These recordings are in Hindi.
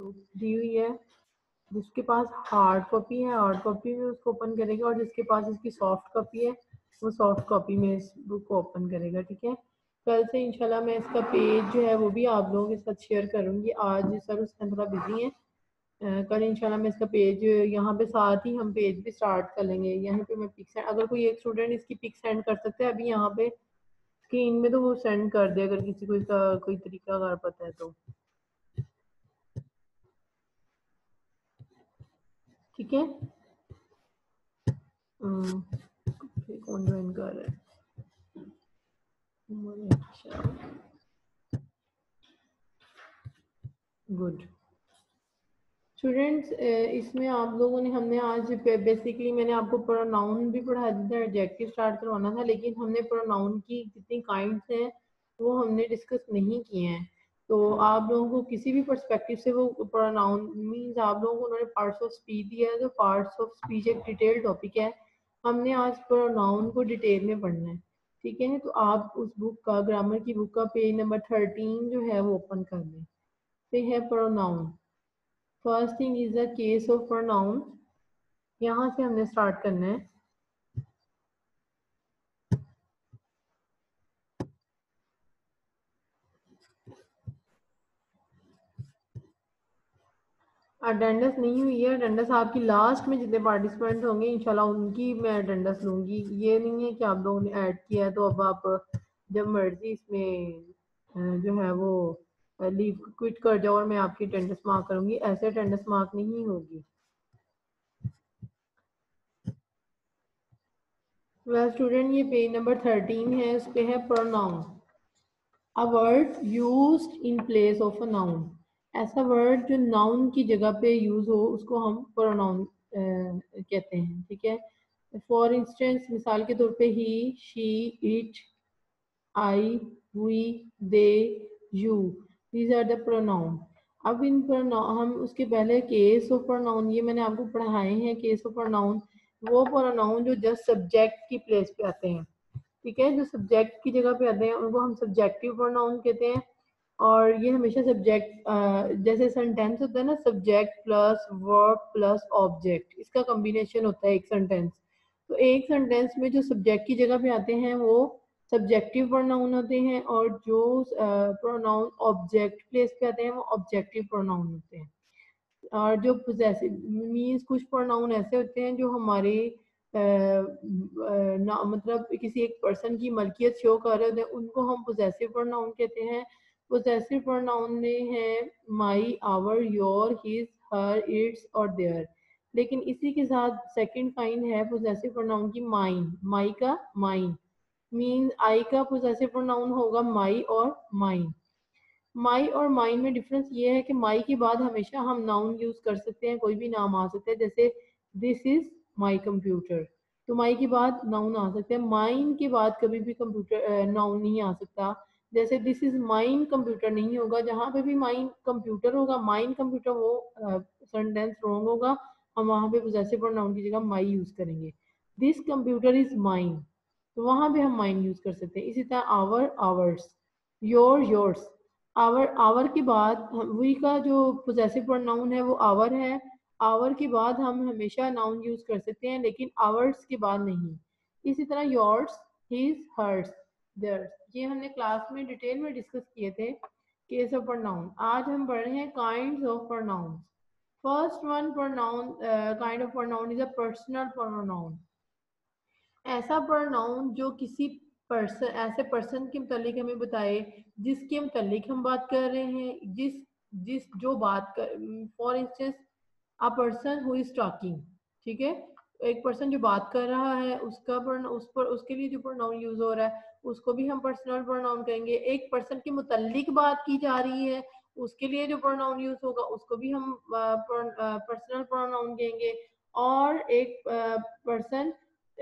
दी हुई है। जिसके पास हार्ड कॉपी है हार्ड कॉपी में उसको ओपन करेगा, और जिसके पास इसकी सॉफ्ट कॉपी है वो सॉफ्ट कॉपी में इस बुक को ओपन करेगा। ठीक है, कल से इंशाल्लाह मैं इसका पेज जो है वो भी आप लोगों के साथ शेयर करूंगी। आज सर उसमें थोड़ा बिजी है। कल इंशाल्लाह मैं इसका पेज यहाँ पे साथ ही हम पेज भी स्टार्ट कर लेंगे। यहाँ पे मैं पिक सेंड, अगर कोई एक स्टूडेंट इसकी पिक सेंड कर सकता है अभी यहाँ पे स्क्रीन में, तो वो सेंड कर दे, अगर किसी को इसका कोई तरीका अगर पता है तो। ठीक है, कौन ज्वाइन कर रहा है? अच्छा, गुड स्टूडेंट्स। इसमें आप लोगों ने, हमने आज बेसिकली मैंने आपको प्रोनाउन भी पढ़ा दिया था, एडजेक्टिव स्टार्ट करवाना था, लेकिन हमने प्रोनाउन की जितनी काइंड्स हैं वो हमने डिस्कस नहीं किए हैं। तो आप लोगों को किसी भी पर्सपेक्टिव से वो प्रोनाउन मीन्स आप लोगों को उन्होंने पार्ट्स ऑफ स्पीच दिया है, तो पार्ट्स ऑफ स्पीच एक डिटेल टॉपिक है। हमने आज प्रोनाउन को डिटेल में पढ़ना है। ठीक है, तो आप उस बुक का, ग्रामर की बुक का पेज नंबर 13 जो है वो ओपन कर लें। पे है pronoun. First thing is the case of pronoun. यहाँ से हमने स्टार्ट करना है। अटेंडेंस नहीं हुई है, अटेंडेंस आपकी लास्ट में जितने पार्टिसिपेंट होंगे इंशाल्लाह उनकी मैं अटेंडेंस लूंगी। ये नहीं है कि आप लोगों ने ऐड किया है तो अब आप जब मर्जी इसमें जो है वो लीव क्विट कर जाओ और मैं आपकी अटेंडेंस मार्क करूंगी। ऐसे अटेंडेंस मार्क नहीं होगी। वेल स्टूडेंट, ये पेज नंबर 13 है, उस पे है pronoun. A word used in place of a noun. ऐसा वर्ड जो नाउन की जगह पे यूज हो उसको हम प्रोनाउन कहते हैं। ठीक है, फॉर इंस्टेंस, मिसाल के तौर पे he, she, it, I, we, they, you, these are the pronoun. अब इन प्रोनाउन हम उसके पहले केस ऑफ प्रोनाउन, ये मैंने आपको पढ़ाए हैं। केस ऑफ प्रोनाउन वो प्रोनाउन जो जस्ट सब्जेक्ट की प्लेस पे आते हैं। ठीक है, जो सब्जेक्ट की जगह पे आते हैं उनको हम सब्जेक्टिव प्रोनाउन कहते हैं। और ये हमेशा सब्जेक्ट, जैसे सेंटेंस होता है ना, subject plus verb plus object, इसका कॉम्बिनेशन होता है एक सेंटेंस। तो एक सेंटेंस में जो सब्जेक्ट की जगह पे आते हैं वो सब्जेक्टिव प्रोनाउन होते हैं, और जो प्रोनाउन ऑब्जेक्ट प्लेस पे आते हैं वो ऑब्जेक्टिव प्रोनाउन होते हैं। और जो पोजेसिव मीन्स, कुछ प्रोनाउन ऐसे होते हैं जो हमारे मतलब किसी एक पर्सन की मलकियत शो कर रहे होते हैं, उनको हम पोजेसिव प्रोनाउन कहते हैं। पोजेसिव प्रोनाउन में है my, our, your, his, her, its और देयर। लेकिन इसी के साथ सेकंड काइंड है पोजेसिव प्रोनाउन की, माइन। माई का माइन मीन्स, आई का पोजेसिव प्रोनाउन होगा माई और माइन। माई और माइन में डिफरेंस ये है कि माई के बाद हमेशा हम नाउन यूज कर सकते हैं, कोई भी नाम आ सकता है। जैसे दिस इज माई कंप्यूटर, तो माई के बाद नाउन आ सकते हैं। माइन के बाद कभी भी कंप्यूटर नाउन नहीं आ सकता। जैसे दिस इज माइन कंप्यूटर नहीं होगा, जहाँ पे भी माइन कंप्यूटर होगा, माइन कंप्यूटर, वो सेंटेंस रॉन्ग होगा। हम वहाँ पे पोजेसिव प्रोनाउन की जगह माई यूज करेंगे। दिस कंप्यूटर इज माइन, तो वहाँ पे हम माइन यूज कर सकते हैं। इसी तरह our, ours, your, yours. Our, our के बाद वी का जो पोजेसिव प्रोनाउन है वो आवर है। आवर के बाद हम हमेशा नाउन यूज कर सकते हैं, लेकिन आवर्स के बाद नहीं। इसी तरह योर्स, हिज, हर्स, देयर्स, ये हमने क्लास में डिटेल में डिस्कस किए थे केस ऑफ प्रोनाउन। आज हम पढ़ रहे हैं kinds of pronoun. First one pronoun, kind of pronoun is a personal pronoun. ऐसा प्रोनाउन जो किसी पर्सन, ऐसे पर्सन के मुतालिक हमें बताए जिसके मुतालिक हम बात कर रहे हैं, जिस जिस जो बात कर, for instance a person who is talking. ठीक है, एक पर्सन जो बात कर रहा है उसका उस पर उसके लिए जो प्रोनाउन यूज हो रहा है उसको भी हम पर्सनल प्रोनाउन कहेंगे। एक पर्सन के मुतालिक बात की जा रही है उसके लिए जो प्रोनाउन यूज होगा उसको भी हम पर्सनल प्रोनाउन कहेंगे। और एक पर्सन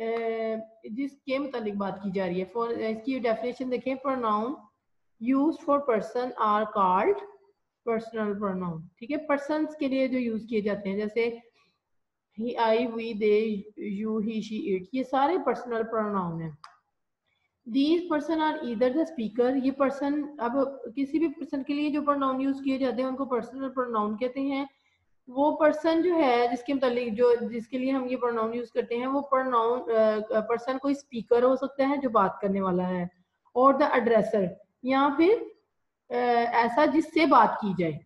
जिसके मुतालिक बात की जा रही है, फॉर इसकी डेफिनेशन देखें, pronoun used for person are called personal pronoun. ठीक है, पर्सन्स के लिए जो यूज किए जाते हैं, जैसे he, I, we, they, you, he, she, it, ये सारे पर्सनल प्रोनाउन हैं। These person are either the speaker, ये पर्सन, अब किसी भी पर्सन के लिए जो प्रोनाउन यूज किए जाते हैं उनको पर्सनल प्रोनाउन कहते हैं। वो पर्सन जो है जिसके मतलब जो जिसके लिए हम ये प्रोनाउन यूज करते हैं वो प्रोनाउन पर्सन कोई स्पीकर हो सकता है जो बात करने वाला है, और द एड्रेसर, या फिर ऐसा जिससे बात की जाए।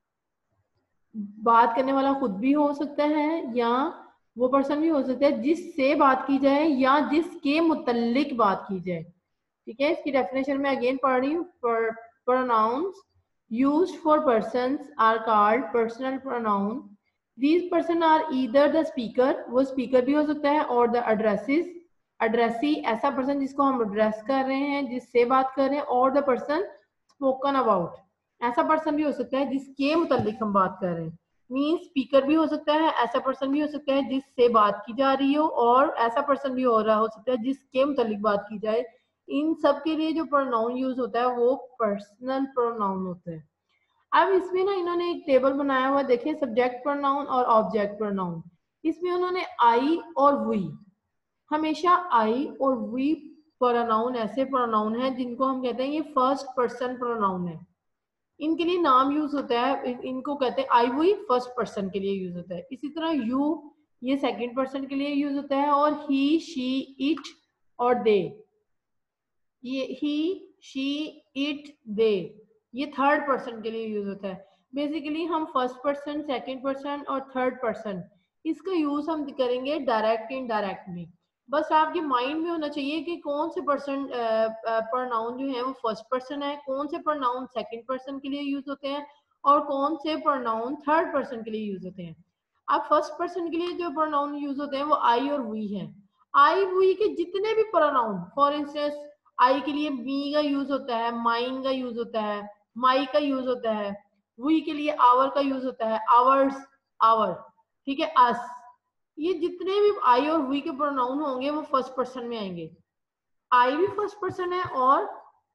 बात करने वाला खुद भी हो सकता है या वो पर्सन भी हो सकता है जिससे बात की जाए या जिसके मुतल्लिक बात की जाए। ठीक है, इसकी डेफिनेशन में अगेन पढ़ रही हूँ। Pronouns used for persons are called personal pronoun. These person are either the speaker, वो speaker भी हो सकता है, और the addresses, addressee ऐसा पर्सन जिसको हम एड्रेस कर रहे हैं, जिससे बात कर रहे हैं, और द पर्सन स्पोकन अबाउट, ऐसा पर्सन भी हो सकता है जिसके मुतालिक हम बात कर रहे हैं। मीन स्पीकर भी हो सकता है, ऐसा पर्सन भी हो सकता है जिससे बात की जा रही हो, और ऐसा पर्सन भी हो रहा हो सकता है जिसके मुतालिक बात की जाए। इन सब के लिए जो प्रोनाउन यूज होता है वो पर्सनल प्रोनाउन होता है। अब इसमें ना इन्होंने एक टेबल बनाया हुआ, देखिए, सब्जेक्ट प्रोनाउन और ऑब्जेक्ट प्रोनाउन। इसमें उन्होंने आई और वी, हमेशा आई और वी प्रोनाउन ऐसे प्रोनाउन है जिनको हम कहते हैं ये फर्स्ट पर्सन प्रोनाउन है। इनके लिए नाम यूज होता है, इनको कहते हैं आई वी, फर्स्ट पर्सन के लिए यूज होता है। इसी तरह यू, ये सेकंड पर्सन के लिए यूज होता है, और ही, शी, इट और दे, ये ही, शी, इट, दे, ये थर्ड पर्सन के लिए यूज होता है। बेसिकली हम फर्स्ट पर्सन, सेकंड पर्सन और थर्ड पर्सन, इसका यूज हम करेंगे डायरेक्ट इनडायरेक्ट में। बस आपके माइंड में होना चाहिए कि कौन से पर्सन प्रोनाउन जो है वो फर्स्ट पर्सन है, कौन से प्रोनाउन सेकंड पर्सन के लिए यूज होते हैं, और कौन से प्रोनाउन थर्ड पर्सन के लिए यूज होते हैं। अब फर्स्ट पर्सन के लिए जो प्रोनाउन यूज होते हैं वो आई और वी हैं। आई वी के जितने भी प्रोनाउन, फॉर इंस्टेंस आई के लिए मी का यूज होता है, माइन का यूज होता है, माई का यूज होता है, वी के लिए आवर का यूज होता है, आवर्स, आवर, ठीक है, अस। ये जितने भी आई और वी के प्रोनाउन होंगे वो फर्स्ट पर्सन में आएंगे। आई भी फर्स्ट पर्सन है और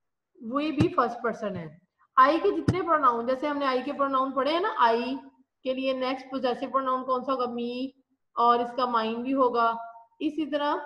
वी भी फर्स्ट पर्सन है। आई के जितने प्रोनाउन, जैसे हमने आई के प्रोनाउन पढ़े हैं ना, आई के लिए नेक्स्ट पोजेसिव प्रोनाउन कौन सा होगा, मी, और इसका माइन भी होगा। इसी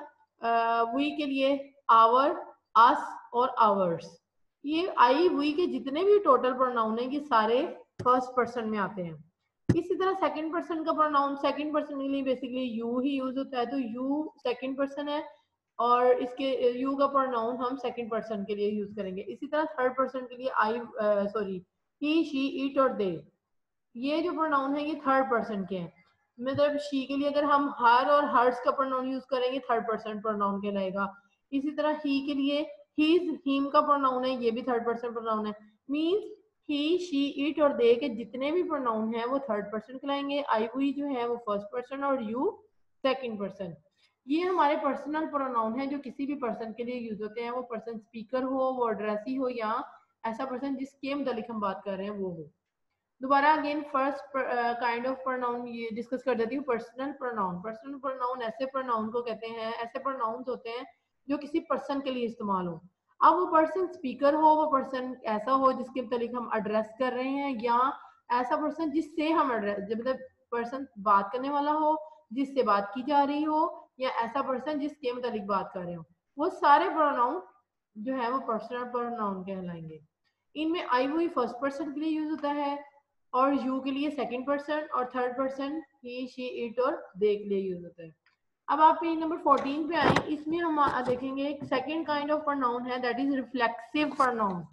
तरह वी के लिए आवर, अस और आवर्स। ये आई वी के जितने भी टोटल प्रोनाउन है ये सारे फर्स्ट पर्सन में आते हैं। इसी तरह सेकंड पर्सन का प्रोनाउन, सेकंड पर्सन के लिए बेसिकली यू ही यूज होता है, तो यू सेकंड पर्सन है, और इसके यू का प्रोनाउन हम सेकंड पर्सन के लिए यूज करेंगे। इसी तरह थर्ड पर्सन के लिए I, sorry, he, she, it और दे, ये जो प्रोनाउन है ये थर्ड पर्सन के हैं। मतलब शी के लिए अगर हम हर और हर्स का प्रोनाउन यूज करेंगे थर्ड पर्सन प्रोनाउन कहलाएगा। इसी तरह ही के लिए हीज, हिम का प्रोनाउन है, ये भी थर्ड पर्सन प्रोनाउन है। मींस ही, शी, इट और दे के जितने भी प्रोनाउन हैं वो थर्ड पर्सन कहलाएंगे। आई वी जो है वो फर्स्ट पर्सन और यू सेकंड पर्सन। ये हमारे पर्सनल प्रोनाउन है जो किसी भी पर्सन के लिए यूज होते हैं, वो पर्सन स्पीकर हो, वो एड्रेसी हो, या ऐसा पर्सन जिसके मुतालिक हम बात कर रहे हैं वो हो। दोबारा again first kind of pronoun ये डिस्कस कर देती हूँ। पर्सनल प्रोनाउन, पर्सनल प्रोनाउन ऐसे प्रोनाउन को कहते हैं, ऐसे प्रोनाउंस होते हैं जो किसी पर्सन के लिए इस्तेमाल हो। अब वो पर्सन स्पीकर हो, वो पर्सन ऐसा हो जिसके मुतालिक हम एड्रेस कर रहे हैं, या ऐसा पर्सन जिससे हम एड्रेस, मतलब पर्सन बात करने वाला हो, जिससे बात की जा रही हो, या ऐसा पर्सन जिसके मुतालिक बात कर रहे हो, वो सारे प्रोनाउन जो है वो पर्सनल प्रोनाउन कहलाएंगे। इनमें आई वही फर्स्ट पर्सन के लिए यूज होता है, और यू के लिए सेकंड पर्सन, और third person he, she, it और दे के लिए यूज होता है। अब आप पेज नंबर 14 पे आए, इसमें हम देखेंगे एक सेकंड काइंड ऑफ प्रोनाउन है, दैट इज रिफ्लेक्सिव प्रोनाउन।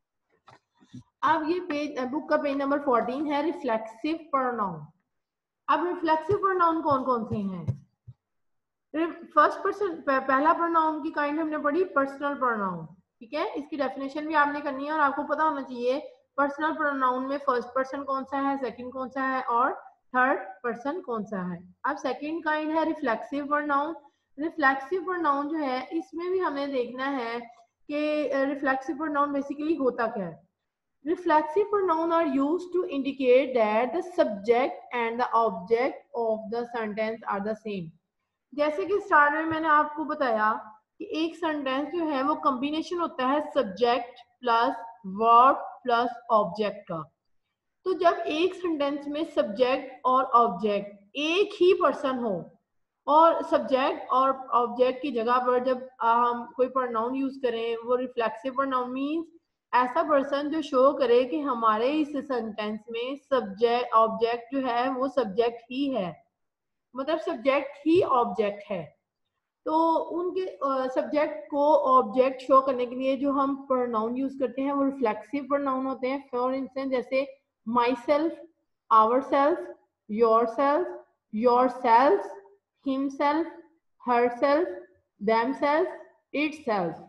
अब ये पेज, बुक का पेज नंबर 14 है, रिफ्लेक्सिव प्रोनाउन। अब रिफ्लेक्सिव प्रोनाउन कौन कौन से हैं? फर्स्ट पर्सन, पहला प्रोनाउन की काइंड हमने पढ़ी पर्सनल प्रोनाउन, ठीक है, इसकी डेफिनेशन भी आपने करनी है और आपको पता होना चाहिए पर्सनल प्रोनाउन में फर्स्ट पर्सन कौन सा है, सेकंड कौन सा है और थर्ड पर्सन कौन सा है। अब सेकंड काइंड है रिफ्लेक्सिव प्रोनाउन। रिफ्लेक्सिव प्रोनाउन जो है इसमें भी हमें देखना है कि रिफ्लेक्सिव प्रोनाउन बेसिकली होता क्या है। Reflexive pronouns are used to indicate that the subject and the object of the sentence are the same. जैसे कि स्टार्ट में मैंने आपको बताया कि एक सेंटेंस जो है वो कॉम्बिनेशन होता है subject plus verb plus object का। तो जब एक सेंटेंस में सब्जेक्ट और ऑब्जेक्ट एक ही पर्सन हो और सब्जेक्ट और ऑब्जेक्ट की जगह पर जब हम कोई प्रोनाउन यूज करें, वो रिफ्लेक्सिव प्रोनाउन मीन्स ऐसा पर्सन जो शो करे कि हमारे इस सेंटेंस में सब्जेक्ट ऑब्जेक्ट जो है वो सब्जेक्ट ही है, मतलब सब्जेक्ट ही ऑब्जेक्ट है। तो उनके सब्जेक्ट को ऑब्जेक्ट शो करने के लिए जो हम प्रोनाउन यूज करते हैं वो रिफ्लेक्सिव प्रोनाउन होते हैं। फॉर इंस्टेंस जैसे myself, ourself, yourself, yourself, himself, herself, themself, itself.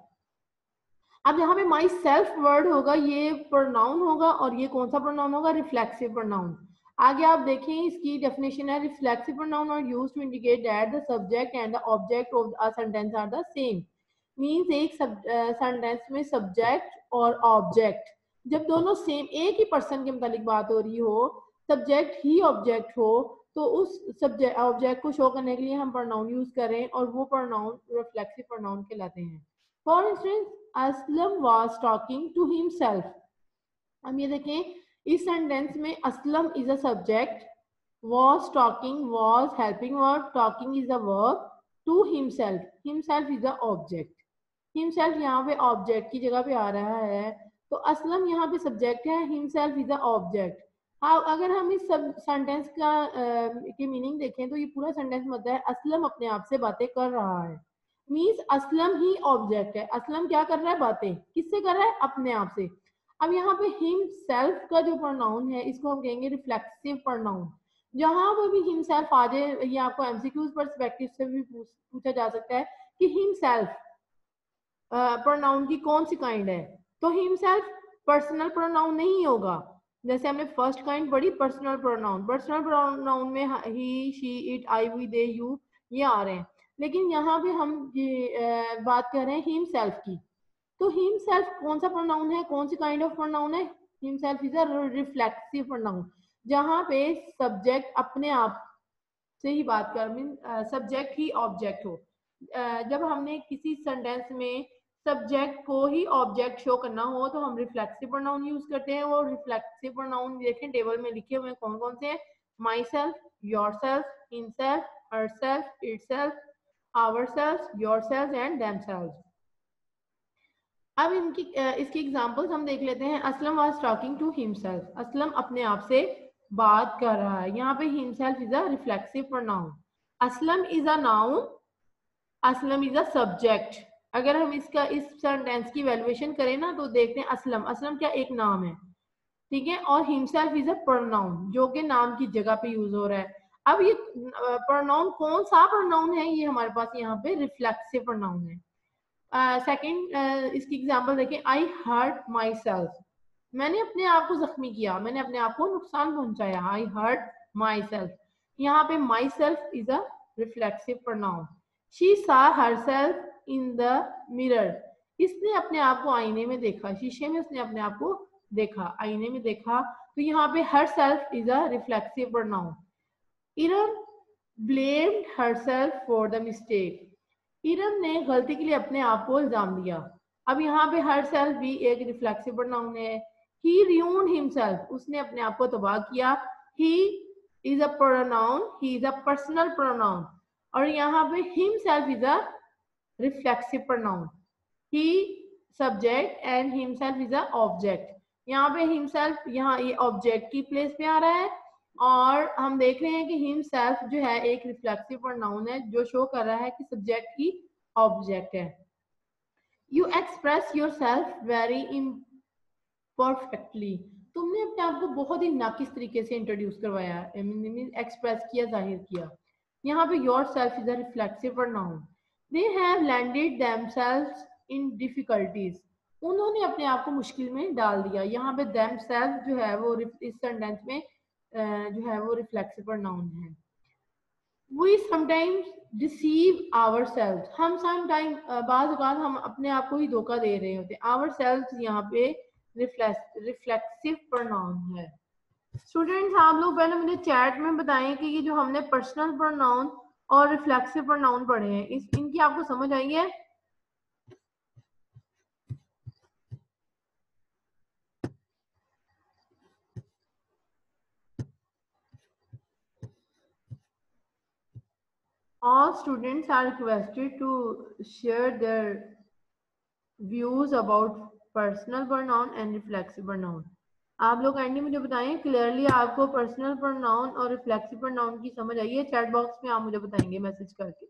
अब यहाँ पे माई सेल्फ वर्ड होगा, ये प्रोनाउन होगा, और ये कौन सा प्रोनाउन होगा? Reflexive pronoun. आगे आप देखें, इसकी डेफिनेशन है reflexive pronoun are used to indicate that the subject and the object of a sentence are the same. मींस एक सेंटेंस में सब्जेक्ट और ऑब्जेक्ट जब दोनों सेम एक ही पर्सन के मुतालिक बात हो रही हो, सब्जेक्ट ही ऑब्जेक्ट हो, तो उस सब्जेक्ट ऑब्जेक्ट को शो करने के लिए हम प्रोनाउन यूज करें, और वो प्रोनाउन रिफ्लेक्सिव प्रोनाउन कहलाते हैं। For instance Aslam was talking to himself. अब ये देखें, इस सेंटेंस में Aslam is a subject, was talking was helping verb, talking is a verb, to himself is a object। Himself यहाँ पे ऑब्जेक्ट की जगह पे आ रहा है, तो असलम यहाँ पे सब्जेक्ट है, हिमसेल्फ इज अ ऑब्जेक्ट। हाँ, अगर हम इस सब सेंटेंस का की मीनिंग देखें तो ये पूरा सेंटेंस मतलब है असलम अपने आप से बातें कर रहा है। मीन्स असलम ही ऑब्जेक्ट है, असलम क्या कर रहा है? बातें किससे कर रहा है? अपने आप से। अब यहाँ पे हिम सेल्फ का जो प्रोनाउन है इसको हम कहेंगे रिफ्लेक्सिव प्रोनाउन। जहां पर भी हिम सेल्फ आ जाए, ये आपको एमसीक्यूज परस्पेक्टिव से भी पूछा जा सकता है कि हिम सेल्फ प्रोनाउन की कौन सी काइंड है, तो हिमसेल्फ पर्सनल प्रोनाउन नहीं होगा। जैसे हमने फर्स्ट काइंड पढ़ी पर्सनल प्रोनाउन, पर्सनल प्रोनाउन में he, she, it, I, we, they, you ये आ रहे हैं। लेकिन यहाँ पे हम ये बात कर रहे हैं हिमसेल्फ की। तो हिमसेल्फ कौन सा प्रोनाउन है, कौन सी काइंड ऑफ प्रोनाउन है? Himself is a reflexive pronoun, जहाँ पे सब्जेक्ट अपने आप से ही बात कर, मीन सब्जेक्ट ही ऑब्जेक्ट हो। जब हमने किसी सेंटेंस में सब्जेक्ट को ही ऑब्जेक्ट शो करना हो तो हम रिफ्लेक्सिव प्रोनाउन यूज करते हैं। वो रिफ्लेक्सिव प्रोनाउन देखें टेबल में लिखे हुए हैं कौन कौन से हैं। Myself, yourself, himself, herself, itself, ourself, yourself and themself. अब इनकी इसकी एग्जांपल्स हम देख लेते हैं। Aslam was talking to himself, Aslam अपने आप से बात कर रहा है। यहाँ पे himself is a reflexive pronoun, Aslam is a noun, Aslam is a subject. अगर हम इसका इस सेंटेंस की वैल्यूएशन करें ना तो देखते हैं असलम, असलम क्या एक नाम है, ठीक है, और हिमसेल्फ इज अ प्रोनाउन जो कि नाम की जगह पे यूज हो रहा है। अब ये प्रोनाउन कौन सा प्रोनाउन है? ये हमारे पास यहाँ पे रिफ्लेक्सिव प्रोनाउन है। सेकंड इसकी एग्जांपल देखें, आई हर्ट माई सेल्फ, मैंने अपने आप को जख्मी किया, मैंने अपने आप को नुकसान पहुंचाया। आई हर्ट माई सेल्फ, यहाँ पे myself is a reflexive pronoun. She saw herself in the mirror, इसने अपने आप को आईने में देखा, शीशे में उसने अपने आप को देखा, आईने में देखा। तो यहाँ पे herself is a reflexive pronoun. Iram blamed herself for the mistake, Iram ने गलती के लिए अपने आप को इल्जाम दिया। अब यहाँ पे हर सेल्फ भी एक रिफ्लेक्सिव प्रोनाउन है। ही रियून्ड हिमसेल्फ, उसने अपने आप को तबाह किया। He is a pronoun, he is a personal pronoun, और यहाँ पे himself is a reflexive pronoun. He subject and himself is a object. यहाँ पे हिमसेल्फ यहाँ ये ऑब्जेक्ट की प्लेस पे आ रहा है, और हम देख रहे हैं कि हिमसेल्फ जो है एक रिफ्लेक्सिव प्रोनाउन है जो शो कर रहा है कि सब्जेक्ट ही ऑब्जेक्ट है। You express yourself very imperfectly, तुमने अपने आप को बहुत ही नाकिस तरीके से इंट्रोड्यूस करवाया, एक्सप्रेस किया, जाहिर किया। यहाँ पे yourself is a reflexive pronoun. They have landed themselves in difficulties, उन्होंने अपने आप को मुश्किल में डाल दिया। यहाँ पे देमसेल्फ जो है वो इस सेंटेंस में जो है वो रिफ्लेक्सिव प्रोनाउन है। We sometimes deceive ourselves, हम समटाइम बाज़ औक़ात हम अपने आप को ही धोखा दे रहे होते हैं। ourselves यहाँ पे रिफ्लेक्सिव प्रोनाउन है। स्टूडेंट्स, आप लोग पहले मुझे चैट में बताएं कि ये जो हमने पर्सनल प्रोनाउन और रिफ्लेक्सिव प्रोनाउन पढ़े हैं, इनकी आपको समझ आई है? All students are requested to share their views about personal pronoun and reflexive pronoun. आप लोग काइंडली मुझे बताएं क्लियरली आपको पर्सनल प्रोनाउन और रिफ्लेक्सिव प्रोनाउन की समझ आई है? चैट बॉक्स में आप मुझे बताएंगे मैसेज करके।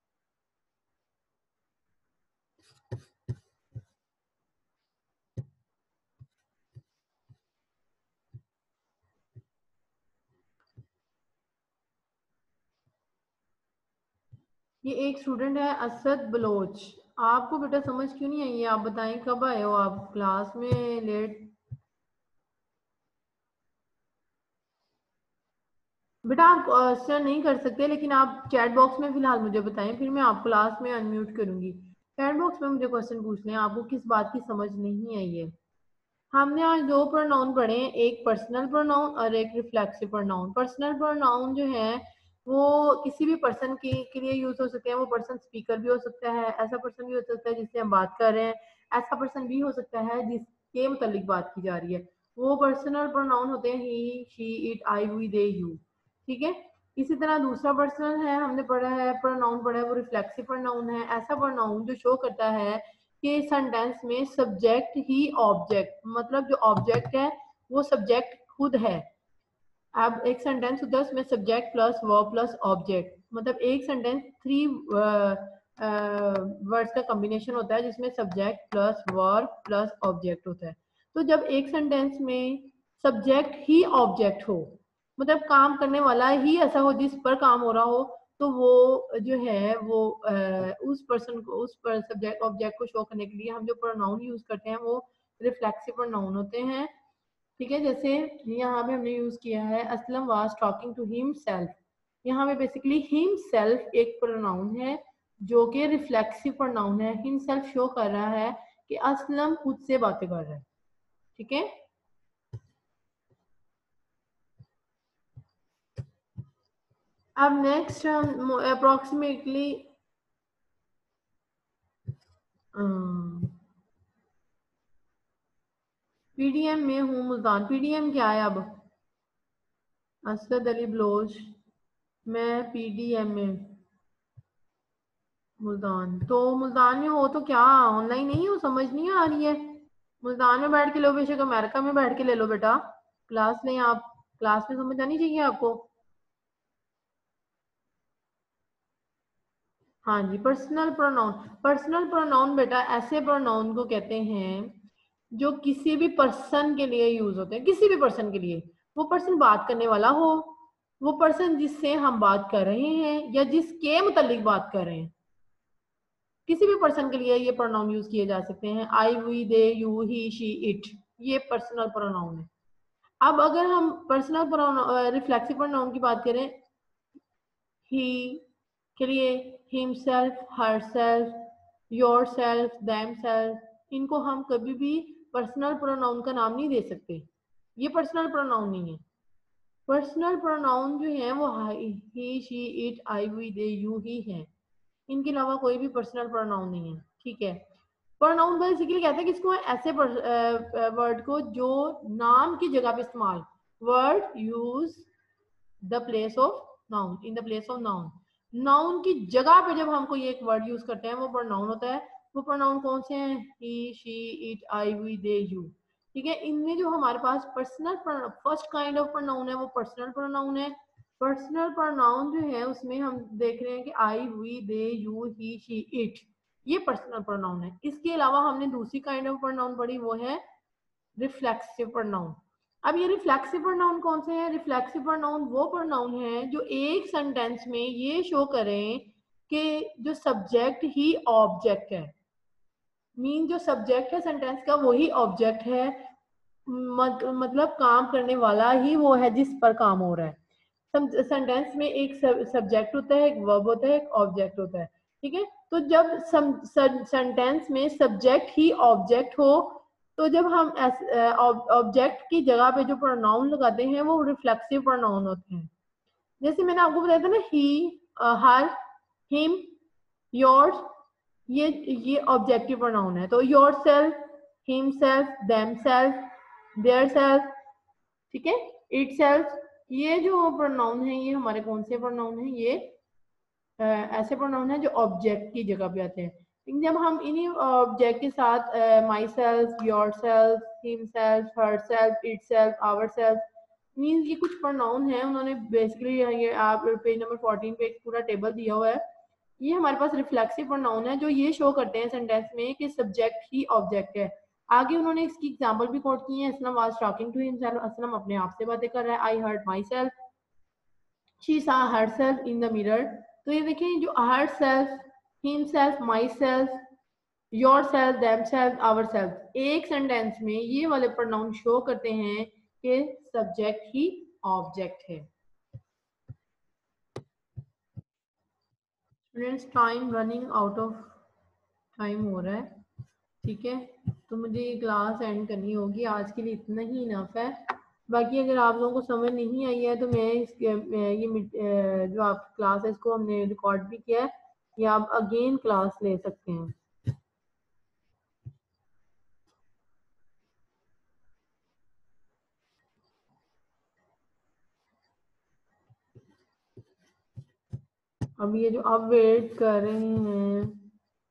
ये एक स्टूडेंट है असद बलोच। आपको बेटा समझ क्यों नहीं आई है? आप बताएं कब आए हो आप क्लास में लेट? बेटा आप क्वेश्चन नहीं कर सकते, लेकिन आप चैट बॉक्स में फिलहाल मुझे बताएं, फिर मैं आप क्लास में अनम्यूट करूंगी। चैट बॉक्स में मुझे क्वेश्चन पूछ लें आपको किस बात की समझ नहीं आई है। हमने आज दो प्रोनाउन पढ़े हैं, एक पर्सनल प्रोनाउन और एक रिफ्लेक्सिव प्रोनाउन। पर्सनल प्रोनाउन जो है वो किसी भी पर्सन के लिए यूज हो सकते हैं। वो पर्सन स्पीकर भी हो सकता है, ऐसा पर्सन भी हो सकता है जिससे हम बात कर रहे हैं, ऐसा पर्सन भी हो सकता है जिसके मुतालिक बात की जा रही है। वो पर्सनल प्रोनाउन होते हैं he, she, it, I, we, they, you. ठीक है। इसी तरह दूसरा पर्सनल है, हमने पढ़ा है प्रोनाउन पढ़ा है, वो रिफ्लेक्सिव प्रोनाउन है। ऐसा प्रोनाउन जो शो करता है कि सेंटेंस में सब्जेक्ट ही ऑब्जेक्ट, मतलब जो ऑब्जेक्ट है वो सब्जेक्ट खुद है। अब एक सेंटेंस होता है उसमें subject plus verb plus object, मतलब एक सेंटेंस थ्री वर्ड्स का कॉम्बिनेशन होता है जिसमें subject plus verb plus object होता है। तो जब एक सेंटेंस में सब्जेक्ट ही ऑब्जेक्ट हो, मतलब काम करने वाला ही ऐसा हो जिस पर काम हो रहा हो, तो वो जो है वो उस पर्सन को, उस पर सब्जेक्ट ऑब्जेक्ट को शो करने के लिए हम जो प्रोनाउन यूज करते हैं वो रिफ्लेक्सिव प्रोनाउन होते हैं। ठीक है। जैसे यहाँ पे हमने यूज किया है Aslam was talking to himself. यहाँ पे बेसिकली हिम सेल्फ एक प्रोनाउन है जो कि रिफ्लेक्सिव प्रोनाउन है। हिम सेल्फ शो कर रहा है कि असलम खुद से बातें कर रहा है। ठीक है। अब नेक्स्ट हम अप्रोक्सीमेटली पीडीएम में हूँ मुल्तान। पीडीएम क्या है अब? असद अली बलोच, मैं पीडीएम में मुल्तान। तो मुल्तान में हो तो क्या ऑनलाइन नहीं हो? समझ नहीं आ रही है? मुल्तान में बैठ के लो, बेशक अमेरिका में बैठ के ले लो बेटा, क्लास लें आप। क्लास में समझ आनी चाहिए आपको। हाँ जी, पर्सनल प्रोनाउन। पर्सनल प्रोनाउन बेटा ऐसे प्रोनाउन को कहते हैं जो किसी भी पर्सन के लिए यूज होते हैं, किसी भी पर्सन के लिए। वो पर्सन बात करने वाला हो, वो पर्सन जिससे हम बात कर रहे हैं या जिसके मुतालिक बात कर रहे हैं, किसी भी पर्सन के लिए ये प्रोनाउन यूज किए जा सकते हैं। I, we, they, you, he, she, it, ये पर्सनल प्रोनाउन है। अब अगर हम पर्सनल प्रोनाउन रिफ्लेक्सिव प्रोनाउन की बात करें, ही के लिए हिमसेल्फ, हरसेल्फ, योरसेल्फ, देमसेल्फ, इनको हम कभी भी पर्सनल प्रोनाउन का नाम नहीं दे सकते। ये पर्सनल प्रोनाउन नहीं है। पर्सनल प्रोनाउन जो है वो he, she, it, I, we, they, you ही है। इनके अलावा कोई भी पर्सनल प्रोनाउन नहीं है। ठीक है। प्रोनाउन बेसिकली कहते हैं कि इसको ऐसे वर्ड को जो नाम की जगह पे इस्तेमाल, word use the place of noun, in the place of noun. Noun की जगह पे जब हम कोई एक वर्ड यूज करते हैं वो प्रोनाउन होता है। वो प्रोनाउन कौन से हैं? He, she, it, I, we, they, you. ठीक है। इनमें जो हमारे पास personal first kind of pronoun है वो पर्सनल प्रोनाउन है। पर्सनल प्रोनाउन जो है उसमें हम देख रहे हैं कि I, we, they, you, he, she, it, ये पर्सनल प्रोनाउन है। इसके अलावा हमने दूसरी काइंड ऑफ प्रोनाउन पढ़ी, वो है रिफ्लेक्सिव प्रोनाउन। अब ये रिफ्लेक्सिव प्रोनाउन कौन से हैं? रिफ्लेक्सिव प्रोनाउन वो प्रोनाउन है जो एक सेंटेंस में ये शो करें कि जो सब्जेक्ट ही ऑब्जेक्ट है, मीन जो सब्जेक्ट है सेंटेंस का वही ऑब्जेक्ट है। मतलब काम करने वाला ही वो है जिस पर काम हो रहा है। सेंटेंस में एक सब्जेक्ट होता है, एक वर्ब होता है, एक ऑब्जेक्ट होता है। ठीक है। तो जब सेंटेंस में सब्जेक्ट ही ऑब्जेक्ट हो, तो जब हम ऑब्जेक्ट की जगह पे जो प्रोनाउन लगाते हैं वो रिफ्लेक्सिव प्रोनाउन होते हैं। जैसे मैंने आपको बताया था ना, ही, हर, हिम, योर्स, ये ऑब्जेक्टिव प्रोनाउन है। तो yourself, himself, themself, theirself, ठीक है, इट सेल्फ, ये जो प्रोनाउन है ये हमारे कौन से प्रोनाउन है? ये ऐसे प्रोनाउन है जो ऑब्जेक्ट की जगह पे आते हैं। लेकिन जब हम इन्हीं ऑब्जेक्ट के साथ myself, yourself, himself, herself, itself, ourself, means ये कुछ प्रोनाउन है, उन्होंने बेसिकली ये आप पेज नंबर 14 पे एक पूरा टेबल दिया हुआ है। ये हमारे पास रिफ्लेक्सिव प्रोनाउन है जो ये शो करते हैं सेंटेंस में कि सब्जेक्ट ही ऑब्जेक्ट है। आगे उन्होंने इसकी एग्जांपल भी कोट की है। Aslam was talking to himself, Aslam अपने आप से बातें कर रहा है। I heard myself, she saw herself in the mirror. तो ये देखें जो herself, himself, myself, yourself, themself, ourself, एक सेंटेंस में ये वाले प्रोनाउन शो करते हैं कि सब्जेक्ट ही ऑब्जेक्ट है। Students time running out of time हो रहा है, ठीक है, तो मुझे ये क्लास एंड करनी होगी। आज के लिए इतना ही इनफ है। बाकी अगर आप लोगों को समझ नहीं आई है तो मैं ये जो आप क्लास है इसको हमने रिकॉर्ड भी किया है, या आप अगेन क्लास ले सकते हैं। अब ये जो आप वेट कर रहे हैं,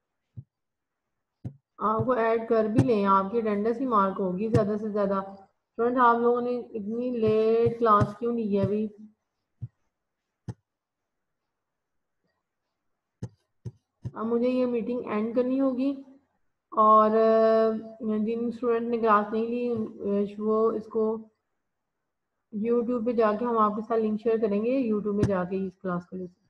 आपको ऐड कर भी लें, आपकी अटेंडेंस ही मार्क होगी ज़्यादा से ज़्यादा। स्टूडेंट आप लोगों ने इतनी लेट क्लास क्यों ली है अभी? अब मुझे ये मीटिंग एंड करनी होगी, और जिन स्टूडेंट ने क्लास नहीं ली वो इसको यूट्यूब पे जाके हम आपके साथ लिंक शेयर करेंगे, यूट्यूब में जाके इस क्लास को